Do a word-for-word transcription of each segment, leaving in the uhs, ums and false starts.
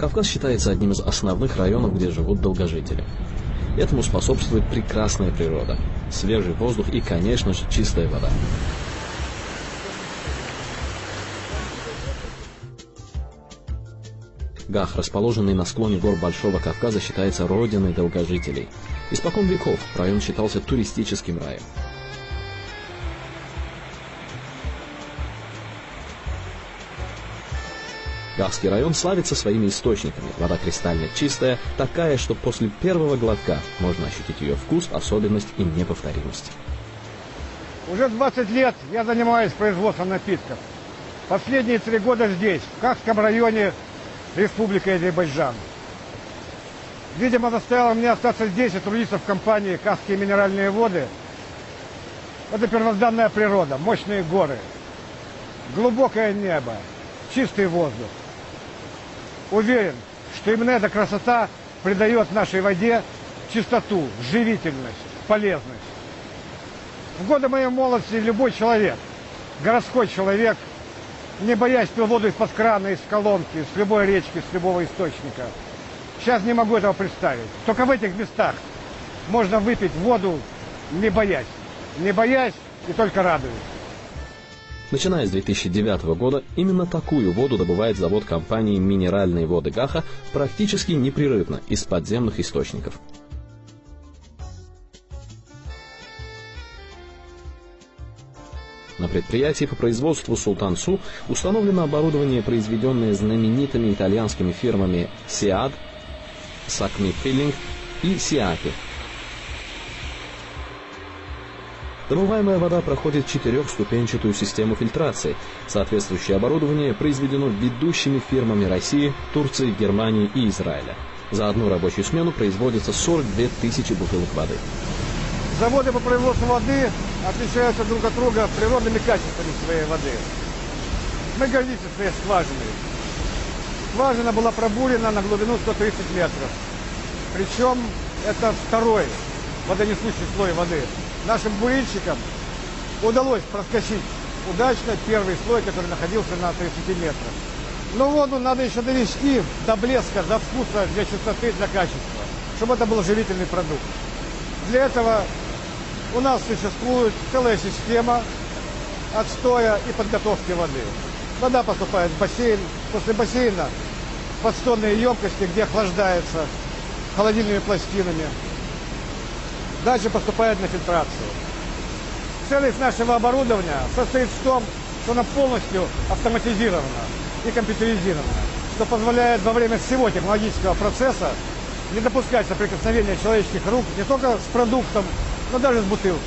Кавказ считается одним из основных районов, где живут долгожители. Этому способствует прекрасная природа, свежий воздух и, конечно же, чистая вода. Гах, расположенный на склоне гор Большого Кавказа, считается родиной долгожителей. Испокон веков район считался туристическим раем. Гахский район славится своими источниками. Вода кристально чистая, такая, что после первого глотка можно ощутить ее вкус, особенность и неповторимость. Уже двадцать лет я занимаюсь производством напитков. Последние три года здесь, в Кахском районе Республики Азербайджан. Видимо, заставило меня остаться здесь и трудиться в компании «Кахские минеральные воды». Это первозданная природа, мощные горы, глубокое небо, чистый воздух. Уверен, что именно эта красота придает нашей воде чистоту, живительность, полезность. В годы моей молодости любой человек, городской человек, не боясь, пил воду из-под крана, из колонки, с любой речки, с любого источника. Сейчас не могу этого представить. Только в этих местах можно выпить воду, не боясь. Не боясь и только радуясь. Начиная с две тысячи девятого года, именно такую воду добывает завод компании «Минеральные воды Гаха» практически непрерывно из подземных источников. На предприятии по производству «Султан-Су» установлено оборудование, произведенное знаменитыми итальянскими фирмами «Сиад», «Сакми Филлинг» и «Сиапи». Добываемая вода проходит четырехступенчатую систему фильтрации. Соответствующее оборудование произведено ведущими фирмами России, Турции, Германии и Израиля. За одну рабочую смену производится сорок две тысячи бутылок воды. Заводы по производству воды отличаются друг от друга природными качествами своей воды. Мы гордимся своей скважиной. Скважина была пробурена на глубину сто тридцать метров. Причем это второй водонесущий слой воды. Нашим бурильщикам удалось проскочить удачно первый слой, который находился на тридцати метрах. Но воду надо еще довести до блеска, до вкуса, для чистоты, для качества, чтобы это был живительный продукт. Для этого у нас существует целая система отстоя и подготовки воды. Вода поступает в бассейн, после бассейна в подстонные емкости, где охлаждается холодильными пластинами. Дальше поступает на фильтрацию. Целость нашего оборудования состоит в том, что оно полностью автоматизировано и компьютеризировано, что позволяет во время всего технологического процесса не допускать соприкосновения человеческих рук не только с продуктом, но даже с бутылкой.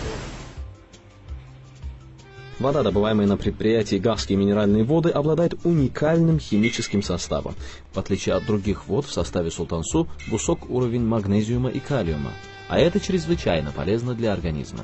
Вода, добываемая на предприятии «Гахские минеральные воды», обладает уникальным химическим составом. В отличие от других вод, в составе «Султан-Су» высок уровень магнезиума и калиума, а это чрезвычайно полезно для организма.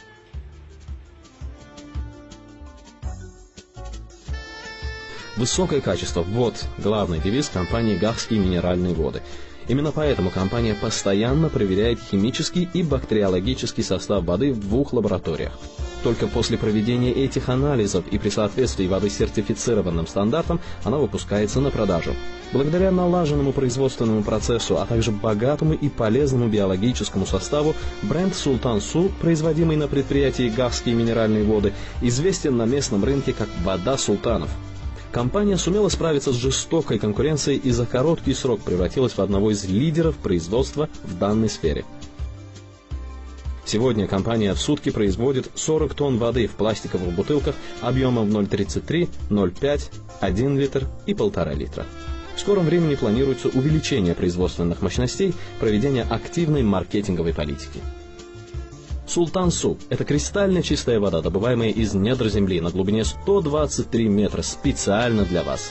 Высокое качество – вот главный девиз компании «Гахские минеральные воды». Именно поэтому компания постоянно проверяет химический и бактериологический состав воды в двух лабораториях. Только после проведения этих анализов и при соответствии воды сертифицированным стандартам она выпускается на продажу. Благодаря налаженному производственному процессу, а также богатому и полезному биологическому составу, бренд «Султан-Су», производимый на предприятии «Гахские минеральные воды», известен на местном рынке как «Вода султанов». Компания сумела справиться с жестокой конкуренцией и за короткий срок превратилась в одного из лидеров производства в данной сфере. Сегодня компания в сутки производит сорок тонн воды в пластиковых бутылках объемом ноль целых тридцать три, ноль целых пять, один литр и полтора литра. В скором времени планируется увеличение производственных мощностей, проведение активной маркетинговой политики. «Султан-Су» – это кристально чистая вода, добываемая из недр земли на глубине сто двадцать три метра специально для вас.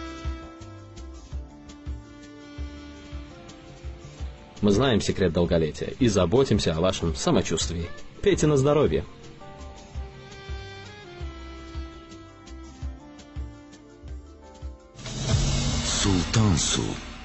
Мы знаем секрет долголетия и заботимся о вашем самочувствии. Пейте на здоровье! «Султан-Су»